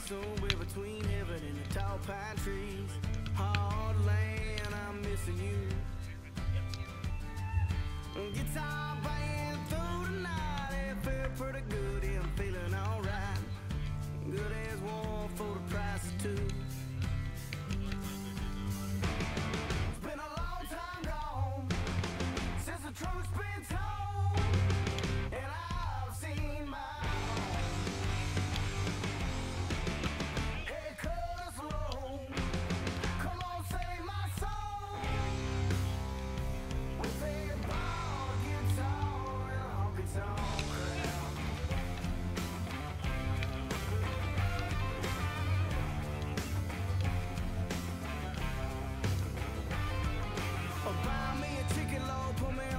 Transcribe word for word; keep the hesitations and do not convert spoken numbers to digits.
somewhere between heaven and the tall pine trees. Hard land, I'm missing you. Guitar playing through the night, it felt pretty good, yeah, I'm feeling alright. Good as one for the price of two. It's been a long time gone since the truth's been told, and I've seen my head cut slow. Come on, save my soul with a bar guitar and a honky-tonk crowd. Oh, buy me a chicken loaf, put me